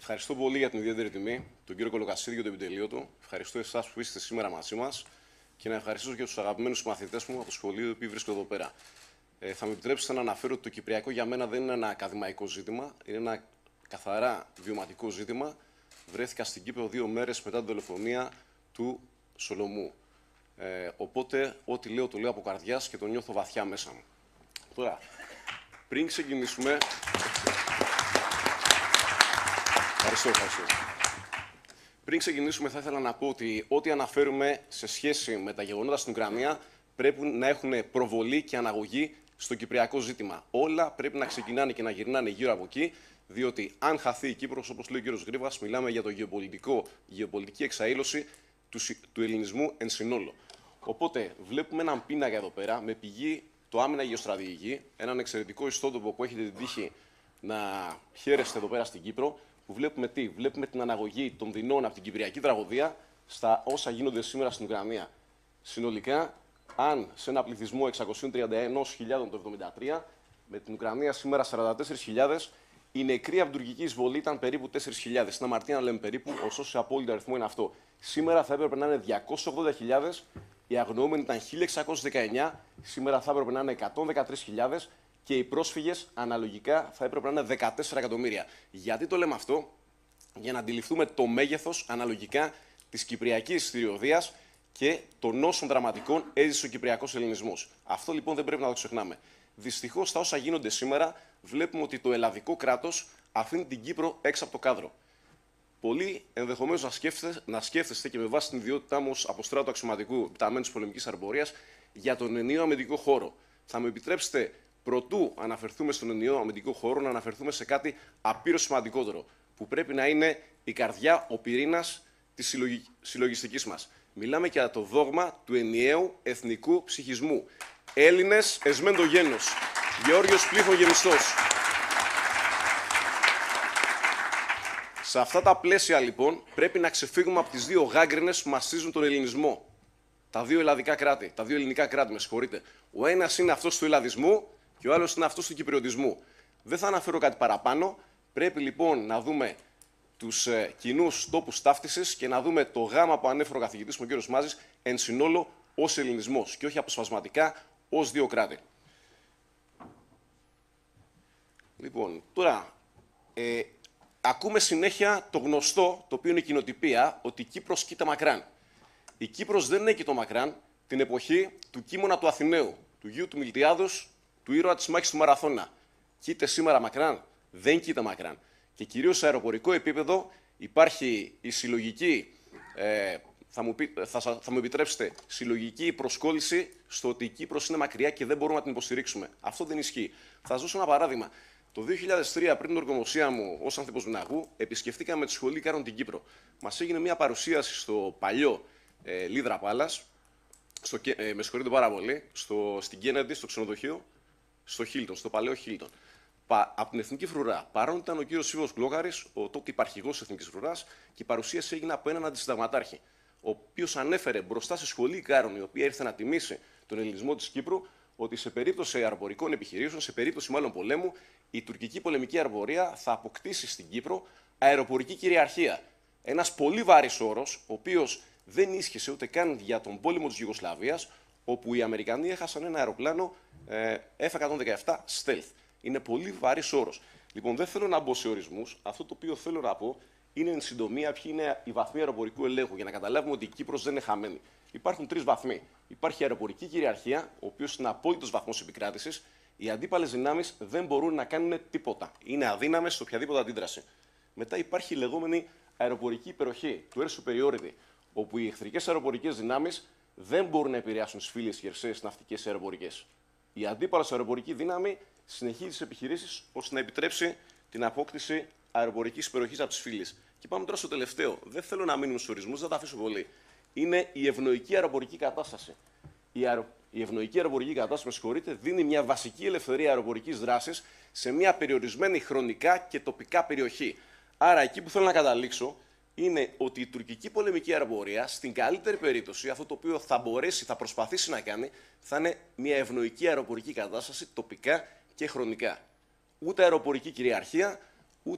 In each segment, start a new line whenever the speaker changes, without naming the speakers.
Ευχαριστώ πολύ για την ιδιαίτερη τιμή, τον κύριο Κολοκασίδη για το επιτελείο του. Ευχαριστώ εσάς που είστε σήμερα μαζί μας και να ευχαριστήσω και τους αγαπημένους μαθητές μου από το σχολείο που βρίσκονται εδώ πέρα. Θα με επιτρέψετε να αναφέρω ότι το Κυπριακό για μένα δεν είναι ένα ακαδημαϊκό ζήτημα, είναι ένα καθαρά βιωματικό ζήτημα. Βρέθηκα στην Κύπρο 2 μέρες μετά την δολοφονία του Σολομού. Οπότε, ό,τι λέω, το λέω από καρδιάς και το νιώθω βαθιά μέσα μου. Τώρα, πριν ξεκινήσουμε. Ευχαριστώ. Πριν ξεκινήσουμε, θα ήθελα να πω ότι ό,τι αναφέρουμε σε σχέση με τα γεγονότα στην Ουκρανία πρέπει να έχουν προβολή και αναγωγή στο κυπριακό ζήτημα. Όλα πρέπει να ξεκινάνε και να γυρνάνε γύρω από εκεί, διότι αν χαθεί η Κύπρος, όπως λέει ο κ. Γρήβας, μιλάμε για το γεωπολιτική εξαήλωση του ελληνισμού εν συνόλο. Οπότε, βλέπουμε έναν πίνακα εδώ πέρα με πηγή το Άμυνα Γεωστρατηγική, έναν εξαιρετικό ιστότοπο που έχετε την τύχη να χαίρεστε εδώ πέρα στην Κύπρο. Που βλέπουμε τι, βλέπουμε την αναγωγή των δεινών από την Κυπριακή τραγωδία στα όσα γίνονται σήμερα στην Ουκρανία. Συνολικά, αν σε ένα πληθυσμό 631.000 το 1973, με την Ουκρανία σήμερα 44.000, η νεκροί από την τουρκική εισβολή ήταν περίπου 4.000. Είναι αμαρτία να λέμε περίπου, ωστόσο σε απόλυτο αριθμό είναι αυτό. Σήμερα θα έπρεπε να είναι 280.000, οι αγνοούμενοι ήταν 1.619, σήμερα θα έπρεπε να είναι 113.000. Και οι πρόσφυγες αναλογικά θα έπρεπε να είναι 14 εκατομμύρια. Γιατί το λέμε αυτό? Για να αντιληφθούμε το μέγεθος αναλογικά της κυπριακής θηριωδίας και των όσων δραματικών έζησε ο κυπριακός ελληνισμός. Αυτό λοιπόν δεν πρέπει να το ξεχνάμε. Δυστυχώς, στα όσα γίνονται σήμερα, βλέπουμε ότι το ελλαδικό κράτος αφήνει την Κύπρο έξω από το κάδρο. Πολλοί ενδεχομένως να σκέφτεστε και με βάση την ιδιότητά μου ως αποστράτου αξιωματικού επιταμένου της πολεμικής αεροπορίας για τον ενιαίο αμυντικό χώρο. Θα μου επιτρέψετε, προτού αναφερθούμε στον ενιαίο αμυντικό χώρο, να αναφερθούμε σε κάτι απείρως σημαντικότερο, που πρέπει να είναι η καρδιά, ο πυρήνας της συλλογιστικής μας. Μιλάμε για το δόγμα του ενιαίου εθνικού ψυχισμού. Έλληνες εσμέν το γένος. Γεώργιος πλήθων γεμιστός. Σε αυτά τα πλαίσια, λοιπόν, πρέπει να ξεφύγουμε από τις δύο γάγκρινες που μαστίζουν τον ελληνισμό. Τα δύο ελλαδικά κράτη, τα δύο ελληνικά κράτη, με συγχωρείτε. Ο ένας είναι αυτός του ελλαδισμού και ο άλλος είναι αυτός του κυπριωτισμού. Δεν θα αναφέρω κάτι παραπάνω. Πρέπει λοιπόν να δούμε τους κοινούς τόπους ταύτισης και να δούμε το γάμα που ανέφερε ο καθηγητής μου, ο κ. Μάζης, εν συνόλο ως ελληνισμός και όχι αποσπασματικά ως δύο κράτη. Λοιπόν, τώρα, ακούμε συνέχεια το γνωστό, το οποίο είναι η κοινοτυπία, ότι η Κύπρος κοίτα μακράν. Η Κύπρος δεν έκειτο μακράν την εποχή του Κίμωνα του Αθηναίου, του γιου του Μιλτιάδος, του ήρωα της μάχης του Μαραθώνα. Κοίται σήμερα μακράν? Δεν κοίτα μακράν. Και κυρίως σε αεροπορικό επίπεδο υπάρχει η συλλογική, θα μου επιτρέψετε, συλλογική προσκόλληση στο ότι η Κύπρος είναι μακριά και δεν μπορούμε να την υποστηρίξουμε. Αυτό δεν ισχύει. Θα σας δώσω ένα παράδειγμα. Το 2003, πριν την ορκομοσία μου ως άνθρωπος Μηναγού, επισκεφτήκαμε τη σχολή Κάρων την Κύπρο. Μας έγινε μια παρουσίαση στο παλιό Λίδρα Πάλας, με συγχωρείτε πάρα πολύ, στην Κέννεντι, στο ξενοδοχείο, στο Χίλτον, στο παλαιό Χίλτον. Από την Εθνική Φρουρά. Παρόν ήταν ο κύριος Σίβος Γκλόγαρης, ο τότε υπαρχηγός της Εθνικής Φρουράς, και η παρουσίαση έγινε από έναν αντισυνταγματάρχη, ο οποίος ανέφερε μπροστά στη σχολή Κάρων, η οποία ήρθε να τιμήσει τον ελληνισμό της Κύπρου, ότι σε περίπτωση αεροπορικών επιχειρήσεων, σε περίπτωση μάλλον πολέμου, η τουρκική πολεμική αεροπορία θα αποκτήσει στην Κύπρο αεροπορική κυριαρχία. Ένας πολύ βαρύς όρος, ο οποίος δεν ίσχυσε ούτε καν για τον πόλεμο της Ιουγκοσλαβίας, όπου οι Αμερικανοί έχασαν ένα αεροπλάνο F-117 Stealth. Είναι πολύ βαρύς όρος. Λοιπόν, δεν θέλω να μπω σε ορισμούς. Αυτό το οποίο θέλω να πω είναι εν συντομία ποιοι είναι οι βαθμοί αεροπορικού ελέγχου, για να καταλάβουμε ότι η Κύπρος δεν είναι χαμένη. Υπάρχουν 3 βαθμοί. Υπάρχει η αεροπορική κυριαρχία, ο οποίος είναι απόλυτος βαθμός επικράτησης. Οι αντίπαλες δυνάμεις δεν μπορούν να κάνουν τίποτα. Είναι αδύναμες σε οποιαδήποτε αντίδραση. Μετά υπάρχει η λεγόμενη αεροπορική υπεροχή, του air superiority, όπου οι εχθρικές αεροπορικές δυνάμεις δεν μπορούν να επηρεάσουν τις φίλες χερσαίες ναυτικές αεροπορικές. Η αντίπαλος αεροπορική δύναμη συνεχίζει τις επιχειρήσεις ώστε να επιτρέψει την απόκτηση αεροπορικής υπεροχής από τις φίλες. Και πάμε τώρα στο τελευταίο. Δεν θέλω να μείνουμε στους ορισμούς, δεν τα αφήσω πολύ. Είναι η ευνοϊκή αεροπορική κατάσταση. Η ευνοϊκή αεροπορική κατάσταση, με συγχωρείτε, δίνει μια βασική ελευθερία αεροπορικής δράσης σε μια περιορισμένη χρονικά και τοπικά περιοχή. Άρα, εκεί που θέλω να καταλήξω είναι ότι η τουρκική πολεμική αεροπορία, στην καλύτερη περίπτωση, αυτό το οποίο θα προσπαθήσει να κάνει, θα είναι μια ευνοϊκή αεροπορική κατάσταση τοπικά και χρονικά. Ούτε αεροπορική κυριαρχία, ούτε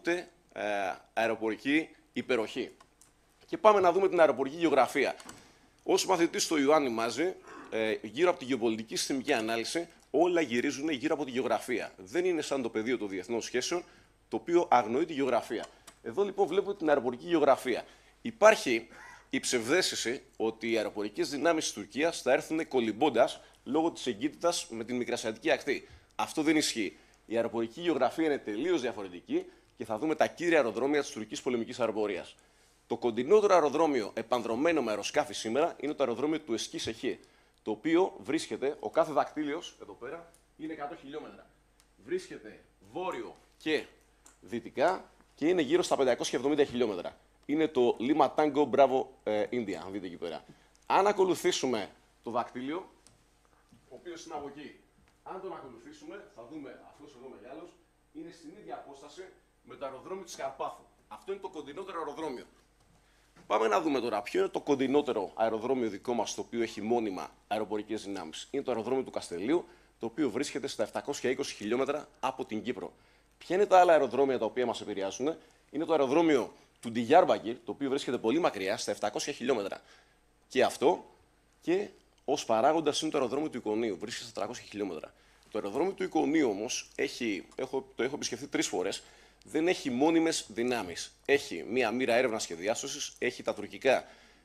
αεροπορική υπεροχή. Και πάμε να δούμε την αεροπορική γεωγραφία. Ως μαθητής στο Ιωάννη Μάζη, γύρω από τη γεωπολιτική συστημική ανάλυση, όλα γυρίζουν γύρω από τη γεωγραφία. Δεν είναι σαν το πεδίο των διεθνών σχέσεων, το οποίο αγνοεί τη γεωγραφία. Εδώ λοιπόν βλέπουμε την αεροπορική γεωγραφία. Υπάρχει η ψευδαίσθηση ότι οι αεροπορικές δυνάμεις της Τουρκίας θα έρθουν κολυμπώντας λόγω της εγκύτητας με την Μικρασιατική ακτή. Αυτό δεν ισχύει. Η αεροπορική γεωγραφία είναι τελείως διαφορετική και θα δούμε τα κύρια αεροδρόμια της τουρκικής πολεμικής αεροπορίας. Το κοντινότερο αεροδρόμιο επανδρωμένο με αεροσκάφη σήμερα είναι το αεροδρόμιο του Εσκή Σεχίρ, το οποίο βρίσκεται, ο κάθε δακτύλιος, εδώ πέρα, είναι 100 χιλιόμετρα. Βρίσκεται βόρειο και δυτικά και είναι γύρω στα 570 χιλιόμετρα. Είναι το Lima Tango Bravo India, αν δείτε εκεί πέρα. Αν ακολουθήσουμε το δακτύλιο, ο οποίος είναι από εκεί, αν τον ακολουθήσουμε, θα δούμε αυτός εδώ μεγάλος, είναι στην ίδια απόσταση με το αεροδρόμιο της Καρπάθου. Αυτό είναι το κοντινότερο αεροδρόμιο. Πάμε να δούμε τώρα ποιο είναι το κοντινότερο αεροδρόμιο δικό μας, το οποίο έχει μόνιμα αεροπορικές δυνάμεις. Είναι το αεροδρόμιο του Καστελίου, το οποίο βρίσκεται στα 720 χιλιόμετρα από την Κύπρο. Ποια είναι τα άλλα αεροδρόμια τα οποία μας επηρεάζουν? Είναι το αεροδρόμιο του Ντιγιάρμπακυρ, το οποίο βρίσκεται πολύ μακριά, στα 700 χιλιόμετρα. Και αυτό, και ως παράγοντας είναι το αεροδρόμιο του Ικονίου, βρίσκεται στα 300 χιλιόμετρα. Το αεροδρόμιο του Ικονίου όμως, το έχω επισκεφθεί 3 φορές, δεν έχει μόνιμες δυνάμεις. Έχει μία μοίρα έρευνας και διάσωσης, έχει τα τουρκικά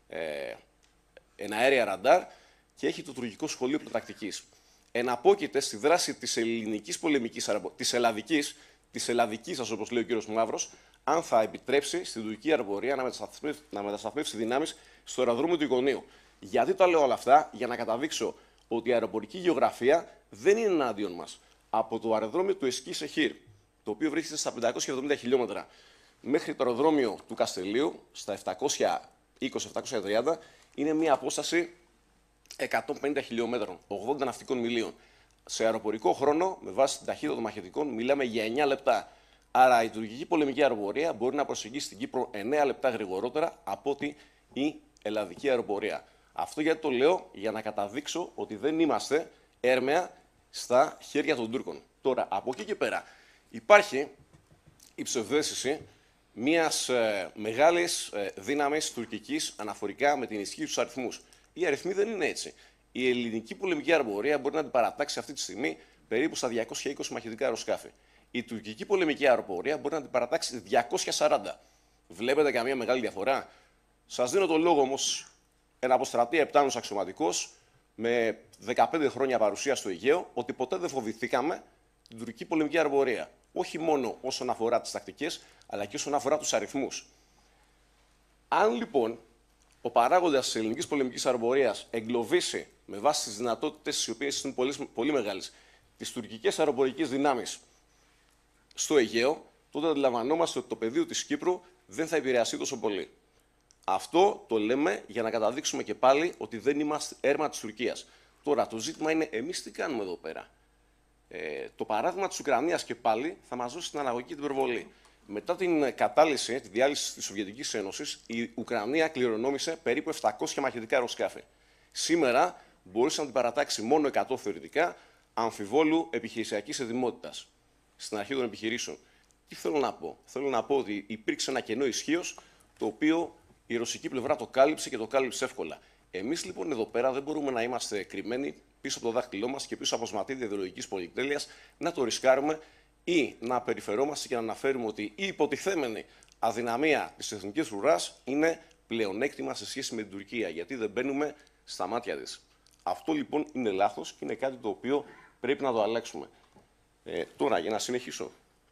εναέρια ραντάρ και έχει το τουρκικό σχολείο πλωτακτικής. Εναπόκειται στη δράση της ελληνικής πολεμικής, της ελλαδικής, όπως λέει ο κύριος Μαύρος, αν θα επιτρέψει στην τουρκική αεροπορία να μετασταθμεύσει δυνάμεις στο αεροδρόμιο του Ικονίου. Γιατί τα λέω όλα αυτά? Για να καταδείξω ότι η αεροπορική γεωγραφία δεν είναι εναντίον μας. Από το αεροδρόμιο του Εσκή Σεχίρ, το οποίο βρίσκεται στα 570 χιλιόμετρα, μέχρι το αεροδρόμιο του Καστελίου, στα 720-730, είναι μια απόσταση 150 χιλιόμετρων, 80 ναυτικών μιλίων. Σε αεροπορικό χρόνο, με βάση την ταχύτητα των μαχητικών, μιλάμε για 9 λεπτά. Άρα η τουρκική πολεμική αεροπορία μπορεί να προσεγγίσει την Κύπρο 9 λεπτά γρηγορότερα από ότι η ελλαδική αεροπορία. Αυτό γιατί το λέω? Για να καταδείξω ότι δεν είμαστε έρμεα στα χέρια των Τούρκων. Τώρα, από εκεί και πέρα, υπάρχει η ψευδαίσθηση μιας μεγάλης δύναμης τουρκικής αναφορικά με την ισχύ στους αριθμούς. Οι αριθμοί δεν είναι έτσι. Η ελληνική πολεμική αεροπορία μπορεί να την παρατάξει αυτή τη στιγμή περίπου στα 220 μαχητικά αεροσκάφη. Η τουρκική πολεμική αεροπορία μπορεί να την παρατάξει 240. Βλέπετε καμία μεγάλη διαφορά? Σας δίνω το λόγο όμως, ένα αποστρατεία επτάνους αξιωματικός με 15 χρόνια παρουσία στο Αιγαίο, ότι ποτέ δεν φοβηθήκαμε την τουρκική πολεμική αεροπορία. Όχι μόνο όσον αφορά τις τακτικές, αλλά και όσον αφορά τους αριθμούς. Αν λοιπόν ο παράγοντας της ελληνικής πολεμικής αεροπορίας εγκλωβίσει με βάση τις δυνατότητες, οι οποίες είναι πολύ μεγάλες, τις τουρκικές αεροπορικές δυνάμεις στο Αιγαίο, τότε αντιλαμβανόμαστε ότι το πεδίο της Κύπρου δεν θα επηρεαστεί τόσο πολύ. Αυτό το λέμε για να καταδείξουμε και πάλι ότι δεν είμαστε έρμα της Τουρκίας. Τώρα, το ζήτημα είναι εμείς τι κάνουμε εδώ πέρα. Το παράδειγμα της Ουκρανίας και πάλι θα μας δώσει την αναγωγή και την υπερβολή. Μετά την κατάλυση, τη διάλυση της Σοβιετικής Ένωσης, η Ουκρανία κληρονόμησε περίπου 700 μαχητικά αεροσκάφη. Σήμερα μπορούσε να την παρατάξει μόνο 100 θεωρητικά, αμφιβόλου επιχειρησιακής ετοιμότητας στην αρχή των επιχειρήσεων. Τι θέλω να πω? Θέλω να πω ότι υπήρξε ένα κενό ισχύος, το οποίο η ρωσική πλευρά το κάλυψε και το κάλυψε εύκολα. Εμείς λοιπόν εδώ πέρα δεν μπορούμε να είμαστε κρυμμένοι πίσω από το δάχτυλό μας και πίσω από σωματίδια ιδεολογικής πολυτέλειας, να το ρισκάρουμε ή να περιφερόμαστε και να αναφέρουμε ότι η υποτιθέμενη αδυναμία της εθνικής φρουράς είναι πλεονέκτημα σε σχέση με την Τουρκία, γιατί δεν μπαίνουμε στα μάτια της. Αυτό λοιπόν είναι λάθος και είναι κάτι το οποίο πρέπει να το αλλάξουμε. Τώρα, για να συνεχίσω.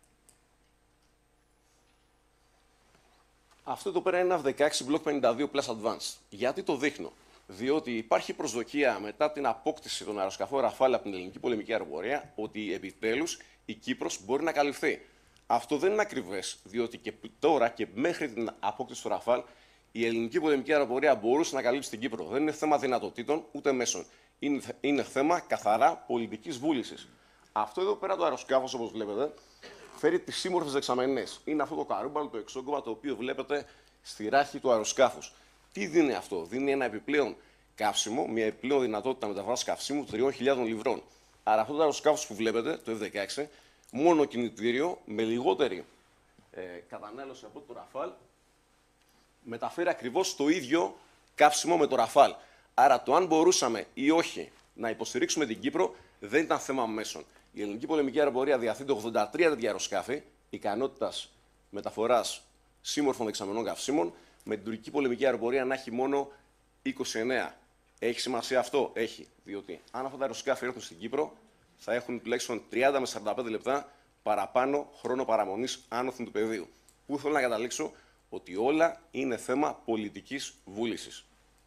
Αυτό εδώ πέρα είναι ένα F-16 Block 52 Plus Advanced. Γιατί το δείχνω? Διότι υπάρχει προσδοκία μετά την απόκτηση των αεροσκαφών Ραφάλ από την ελληνική πολεμική αεροπορία ότι επιτέλους η Κύπρος μπορεί να καλυφθεί. Αυτό δεν είναι ακριβές, διότι και τώρα και μέχρι την απόκτηση του Ραφάλ η ελληνική πολεμική αεροπορία μπορούσε να καλύψει την Κύπρο. Δεν είναι θέμα δυνατοτήτων ούτε μέσων. Είναι θέμα καθαρά πολιτικής βούλησης. Αυτό εδώ πέρα το αεροσκάφος, όπως βλέπετε, φέρει τις σύμμορφες δεξαμενές. Είναι αυτό το καρούμπαλο, το εξόγκωμα, το οποίο βλέπετε στη ράχη του αεροσκάφους. Τι δίνει αυτό? Δίνει ένα επιπλέον καύσιμο, μια επιπλέον δυνατότητα μεταβάσης καυσίμου 3.000 λιβρών. Άρα αυτό το αεροσκάφος που βλέπετε, το F-16, μόνο κινητήριο, με λιγότερη κατανάλωση από το Ραφάλ, μεταφέρει ακριβώς το ίδιο καύσιμο με το Ραφάλ. Άρα το αν μπορούσαμε ή όχι να υποστηρίξουμε την Κύπρο δεν ήταν θέμα μέσων. Η ελληνική πολεμική αεροπορία διαθέτει 83 τέτοια αεροσκάφη ικανότητας μεταφοράς σύμμορφων δεξαμενών καυσίμων, με την τουρκική πολεμική αεροπορία να έχει μόνο 29. Έχει σημασία αυτό? Έχει. Διότι αν αυτά τα αεροσκάφη έρθουν στην Κύπρο, θα έχουν τουλάχιστον 30 με 45 λεπτά παραπάνω χρόνο παραμονής άνωθεν του πεδίου. Πού θέλω να καταλήξω? Ότι όλα είναι θέμα πολιτικής βούλησης.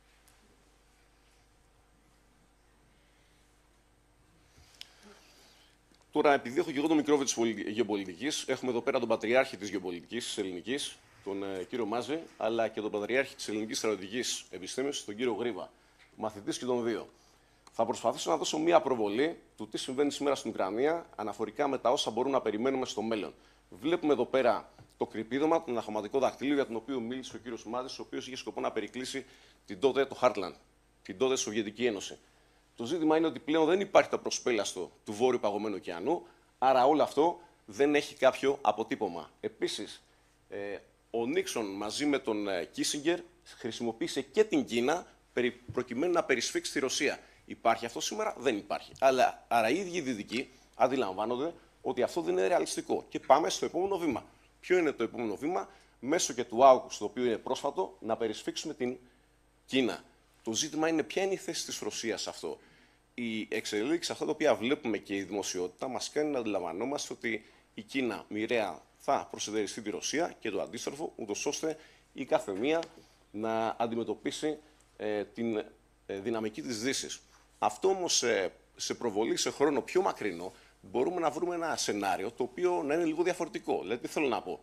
Τώρα, επειδή έχω και εγώ το μικρόβιο της γεωπολιτικής, έχουμε εδώ πέρα τον πατριάρχη της γεωπολιτικής της ελληνικής, τον κύριο Μάζη, αλλά και τον πατριάρχη της ελληνικής στρατιωτικής επιστήμης, τον κύριο Γρήβα, μαθητής και των δύο. Θα προσπαθήσω να δώσω μία προβολή του τι συμβαίνει σήμερα στην Ουκρανία, αναφορικά με τα όσα μπορούμε να περιμένουμε στο μέλλον. Βλέπουμε εδώ πέρα το κρυπίδωμα, τον αναχρωματικό δακτύλιο, για τον οποίο μίλησε ο κύριος Μάζης, ο οποίος είχε σκοπό να περικλείσει την τότε το Heartland, την τότε Σοβιετική Ένωση. Το ζήτημα είναι ότι πλέον δεν υπάρχει το προσπέλαστο του Βόρειου Παγωμένου Ωκεανού, άρα όλο αυτό δεν έχει κάποιο αποτύπωμα. Επίσης, ο Νίξον μαζί με τον Κίσιγκερ χρησιμοποίησε και την Κίνα προκειμένου να περισφίξει τη Ρωσία. Υπάρχει αυτό σήμερα? Δεν υπάρχει. Άρα οι ίδιοι οι Δυτικοί αντιλαμβάνονται ότι αυτό δεν είναι ρεαλιστικό. Και πάμε στο επόμενο βήμα. Ποιο είναι το επόμενο βήμα? Μέσω και του August, το οποίο είναι πρόσφατο, να περισφίξουμε την Κίνα. Το ζήτημα είναι ποια είναι η θέση της Ρωσίας σε αυτό. Οι εξελίξεις, αυτά τα οποία βλέπουμε και η δημοσιότητα, μας κάνει να αντιλαμβανόμαστε ότι η Κίνα μοιραία θα προσεδεριστεί τη Ρωσία και το αντίστροφο, ούτως ώστε η κάθε μία να αντιμετωπίσει την δυναμική της Δύσης. Αυτό όμως σε προβολή, σε χρόνο πιο μακρινό, μπορούμε να βρούμε ένα σενάριο το οποίο να είναι λίγο διαφορετικό. Δηλαδή, τι θέλω να πω?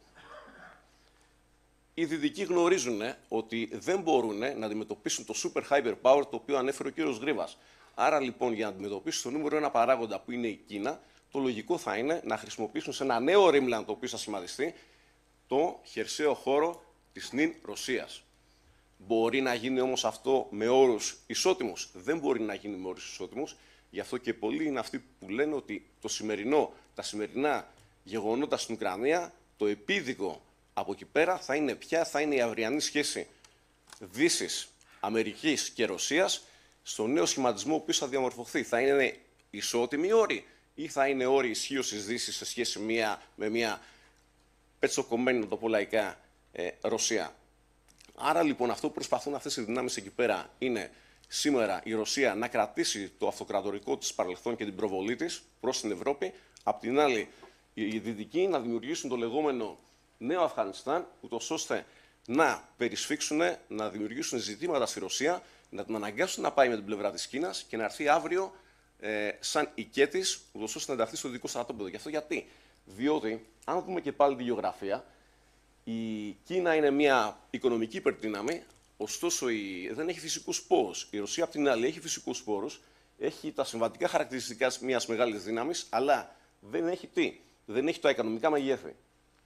Οι Δυτικοί γνωρίζουν ότι δεν μπορούν να αντιμετωπίσουν το super hyper power το οποίο ανέφερε ο κύριος Γρήβας. Άρα λοιπόν, για να αντιμετωπίσουν το νούμερο ένα παράγοντα που είναι η Κίνα, το λογικό θα είναι να χρησιμοποιήσουν σε ένα νέο ρήμλαν το οποίο θα σχηματιστεί το χερσαίο χώρο της νυν Ρωσίας. Μπορεί να γίνει όμως αυτό με όρους ισότιμους? Δεν μπορεί να γίνει με όρους ισότιμους. Γι' αυτό και πολλοί είναι αυτοί που λένε ότι τα σημερινά γεγονότα στην Ουκρανία, το επίδικο από εκεί πέρα θα είναι ποια θα είναι η αυριανή σχέση Δύσης, Αμερικής και Ρωσίας στο νέο σχηματισμό ο οποίος θα διαμορφωθεί. Θα είναι ισότιμοι όροι ή θα είναι όροι ισχύως της Δύσης σε σχέση με μια πετσοκομμένη, να το πω λαϊκά, Ρωσία. Άρα λοιπόν αυτό που προσπαθούν αυτές οι δυνάμεις εκεί πέρα είναι σήμερα η Ρωσία να κρατήσει το αυτοκρατορικό της παρελθόν και την προβολή της προς την Ευρώπη. Απ' την άλλη, οι Δυτικοί να δημιουργήσουν το λεγόμενο νέο Αφγανιστάν, ούτως ώστε να περισφίξουν, να δημιουργήσουν ζητήματα στη Ρωσία, να την αναγκάσουν να πάει με την πλευρά της Κίνας και να έρθει αύριο σαν οικέτης, ούτως ώστε να ενταχθεί στο δικό στρατόπεδο. Γι' αυτό γιατί? Διότι, αν δούμε και πάλι τη γεωγραφία, η Κίνα είναι μια οικονομική υπερδύναμη, ωστόσο δεν έχει φυσικούς πόρους. Η Ρωσία, απ' την άλλη, έχει φυσικούς πόρους, έχει τα συμβατικά χαρακτηριστικά μιας μεγάλης δύναμης, αλλά δεν έχει τι? Δεν έχει τα οικονομικά μεγέθη.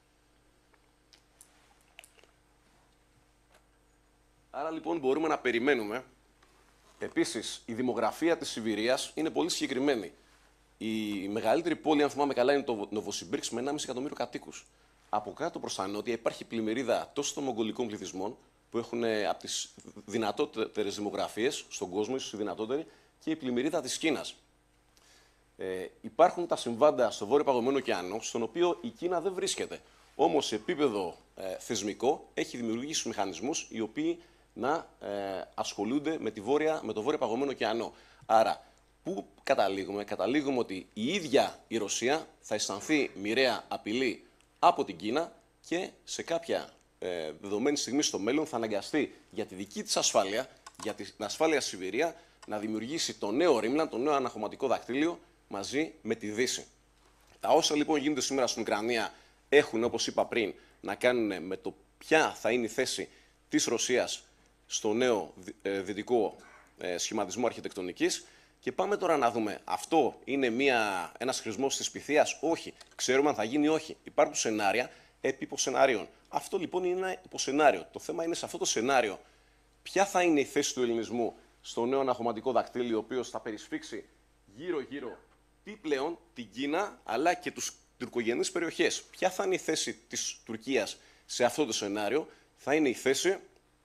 Άρα λοιπόν μπορούμε να περιμένουμε. Επίσης, η δημογραφία της Σιβηρίας είναι πολύ συγκεκριμένη. Η μεγαλύτερη πόλη, αν θυμάμαι καλά, είναι το Νοβοσιμπίρσκ με 1,5 εκατομμύριο κατοίκους. Από κάτω προς τα νότια υπάρχει πλημμυρίδα τόσο των μογγολικών πληθυσμών, που έχουν από τις δυνατότερες δημογραφίες στον κόσμο, ίσως η δυνατότερη, και η πλημμυρίδα της Κίνας. Υπάρχουν τα συμβάντα στο Βόρειο Παγωμένο Ωκεανό, στον οποίο η Κίνα δεν βρίσκεται. Όμως, σε επίπεδο θεσμικό, έχει δημιουργήσει μηχανισμούς οι οποίοι να ασχολούνται με το Βόρειο Παγωμένο Ωκεανό. Άρα, πού καταλήγουμε? Καταλήγουμε ότι η ίδια η Ρωσία θα αισθανθεί μοιραία απειλή από την Κίνα και σε κάποια δεδομένη στιγμή στο μέλλον θα αναγκαστεί για τη δική της ασφάλεια, για την ασφάλεια στη Σιβηρία, να δημιουργήσει το νέο ρήμλαν, το νέο αναχρωματικό δακτύλιο μαζί με τη Δύση. Τα όσα λοιπόν γίνονται σήμερα στην Ουκρανία έχουν, όπως είπα πριν, να κάνουν με το ποια θα είναι η θέση της Ρωσίας στο νέο δυτικό σχηματισμό αρχιτεκτονικής. Και πάμε τώρα να δούμε, αυτό είναι ένας χρησμός της πυθίας? Όχι. Ξέρουμε αν θα γίνει? Όχι. Υπάρχουν σενάρια επί υποσενάριων. Αυτό λοιπόν είναι ένα υποσενάριο. Το θέμα είναι σε αυτό το σενάριο ποια θα είναι η θέση του ελληνισμού στο νέο αναχρωματικό δακτύλιο, ο οποίος θα περισφίξει γύρω-γύρω τι πλέον την Κίνα, αλλά και τους τουρκογενείς περιοχές. Ποια θα είναι η θέση της Τουρκίας σε αυτό το σενάριο? Θα είναι η θέση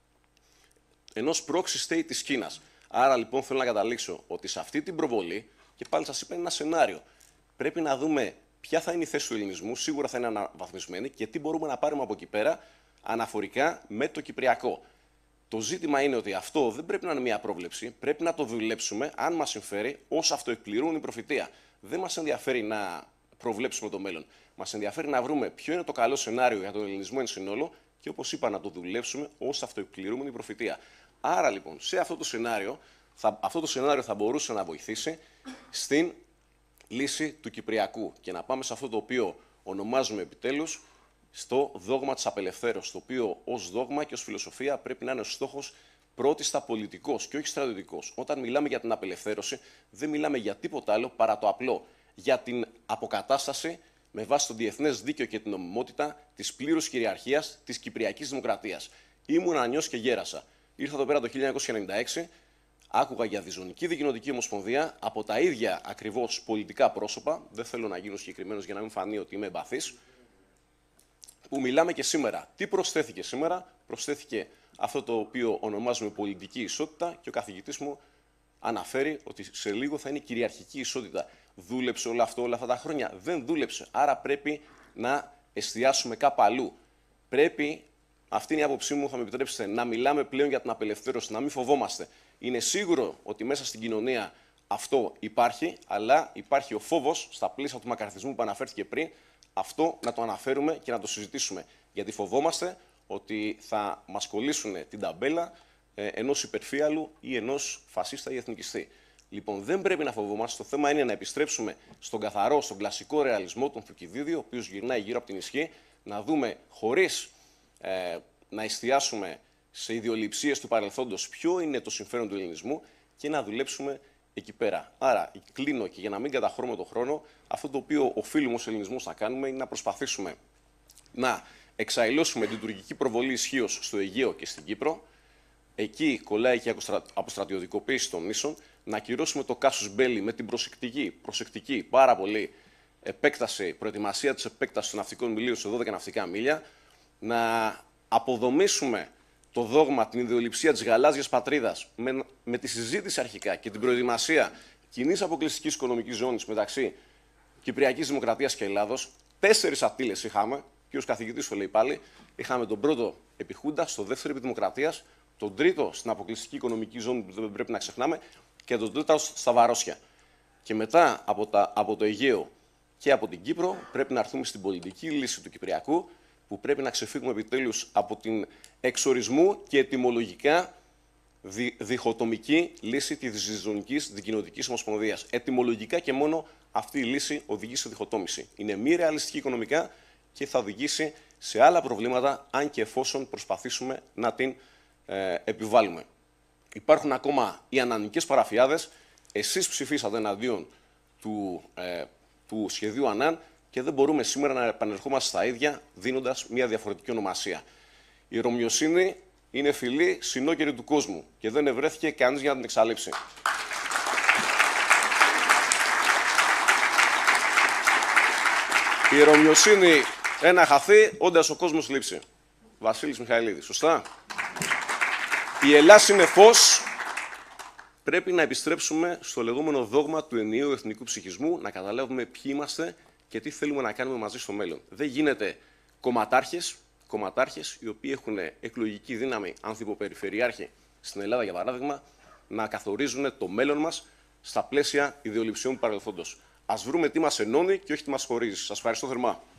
ενός proxy state της Κίνας. Άρα λοιπόν θέλω να καταλήξω ότι σε αυτή την προβολή, και πάλι σας είπα, είναι ένα σενάριο. Πρέπει να δούμε ποια θα είναι η θέση του ελληνισμού, σίγουρα θα είναι αναβαθμισμένη, και τι μπορούμε να πάρουμε από εκεί πέρα αναφορικά με το Κυπριακό. Το ζήτημα είναι ότι αυτό δεν πρέπει να είναι μια πρόβλεψη, πρέπει να το δουλέψουμε αν μας συμφέρει, ως αυτοεκπληρούν η προφητεία. Δεν μας ενδιαφέρει να προβλέψουμε το μέλλον. Μας ενδιαφέρει να βρούμε ποιο είναι το καλό σενάριο για τον ελληνισμό εν συνόλο και, όπως είπα, να το δουλέψουμε ως αυτοεκπληρούμενη προφητεία. Άρα λοιπόν, σε αυτό το σενάριο θα μπορούσε να βοηθήσει στην λύση του Κυπριακού και να πάμε σε αυτό το οποίο ονομάζουμε επιτέλους στο δόγμα της απελευθέρωσης, το οποίο ως δόγμα και ως φιλοσοφία πρέπει να είναι ο στόχος πρώτιστα πολιτικός και όχι στρατιωτικός. Όταν μιλάμε για την απελευθέρωση, δεν μιλάμε για τίποτα άλλο παρά το απλό, για την αποκατάσταση με βάση το διεθνές δίκαιο και την νομιμότητα της πλήρους κυριαρχίας της Κυπριακής Δημοκρατίας. Ήμουν ανιός και γέρασα. Ήρθα εδώ πέρα το 1996, άκουγα για διζωνική δικοινοτική ομοσπονδία από τα ίδια ακριβώς πολιτικά πρόσωπα, δεν θέλω να γίνω συγκεκριμένος για να μην φανεί ότι είμαι εμπαθής, που μιλάμε και σήμερα. Τι προσθέθηκε σήμερα? Προσθέθηκε αυτό το οποίο ονομάζουμε πολιτική ισότητα και ο καθηγητής μου αναφέρει ότι σε λίγο θα είναι κυριαρχική ισότητα. Δούλεψε όλο αυτό όλα αυτά τα χρόνια? Δεν δούλεψε. Άρα πρέπει να εστιάσουμε κάπου αλλού. Πρέπει, αυτή είναι η άποψή μου, θα με επιτρέψετε, να μιλάμε πλέον για την απελευθέρωση, να μην φοβόμαστε. Είναι σίγουρο ότι μέσα στην κοινωνία αυτό υπάρχει, αλλά υπάρχει ο φόβος στα πλαίσια του μακαρθισμού που αναφέρθηκε πριν, αυτό να το αναφέρουμε και να το συζητήσουμε. Γιατί φοβόμαστε ότι θα μας κολλήσουν την ταμπέλα ενός υπερφύαλου ή ενός φασίστα ή εθνικιστή. Λοιπόν, δεν πρέπει να φοβόμαστε. Το θέμα είναι να επιστρέψουμε στον καθαρό, στον κλασικό ρεαλισμό, τον Θουκυδίδη, ο οποίος γυρνάει γύρω από την ισχύ, να δούμε χωρίς να εστιάσουμε σε ιδεολειψίες του παρελθόντος ποιο είναι το συμφέρον του ελληνισμού και να δουλέψουμε εκεί πέρα. Άρα, κλείνω και για να μην καταχρώμε τον χρόνο, αυτό το οποίο οφείλουμε ως ελληνισμός να κάνουμε είναι να προσπαθήσουμε να εξαηλώσουμε την τουρκική προβολή ισχύως στο Αιγαίο και στην Κύπρο. Εκεί κολλάει και η αποστρατιωτικοποίηση των νήσων. Να ακυρώσουμε το casus belli με την προσεκτική πάρα πολύ προετοιμασία της επέκτασης των ναυτικών μιλίων σε 12 ναυτικά μίλια. Να αποδομήσουμε το δόγμα, την ιδεολειψία της γαλάζιας πατρίδας με τη συζήτηση αρχικά και την προετοιμασία κοινής αποκλειστικής οικονομικής ζώνης μεταξύ Κυπριακής Δημοκρατίας και Ελλάδος. 4 ατύλες είχαμε, και ως καθηγητής το λέει πάλι. Είχαμε τον πρώτο επί Χούντα, στο δεύτερο επί Δημοκρατίας, τον τρίτο στην αποκλειστική οικονομική ζώνη που δεν πρέπει να ξεχνάμε και τον τέταρτο στα Βαρόσια. Και μετά από το Αιγαίο και από την Κύπρο πρέπει να έρθουμε στην πολιτική λύση του Κυπριακού, που πρέπει να ξεφύγουμε επιτέλους από την εξορισμού και ετυμολογικά διχοτομική λύση της διζωνικής δικοινοτικής ομοσπονδίας. Ετυμολογικά και μόνο αυτή η λύση οδηγεί σε διχοτόμηση. Είναι μη ρεαλιστική οικονομικά και θα οδηγήσει σε άλλα προβλήματα, αν και εφόσον προσπαθήσουμε να την επιβάλλουμε. Υπάρχουν ακόμα οι ανανικές παραφιάδες. Εσείς ψηφίσατε εναντίον του σχεδίου Ανάν και δεν μπορούμε σήμερα να επανερχόμαστε στα ίδια, δίνοντας μια διαφορετική ονομασία. Η Ρωμιοσύνη είναι φυλή συνόκερη του κόσμου και δεν ευρέθηκε κανείς για να την εξαλείψει. Η Ρωμιοσύνη ένα χαθεί, όντας ο κόσμος λείψει. Βασίλης Μιχαηλίδης, σωστά. Η Ελλάς είναι φως. Πρέπει να επιστρέψουμε στο λεγόμενο δόγμα του ενιαίου εθνικού ψυχισμού, να καταλάβουμε ποιοι είμαστε και τι θέλουμε να κάνουμε μαζί στο μέλλον. Δεν γίνεται κομματάρχες οι οποίοι έχουν εκλογική δύναμη, ανθυποπεριφερειάρχη στην Ελλάδα για παράδειγμα, να καθορίζουν το μέλλον μας στα πλαίσια ιδεολειψιών του παρελθόντος. Ας βρούμε τι μας ενώνει και όχι τι μας χωρίζει. Σας ευχαριστώ θερμά.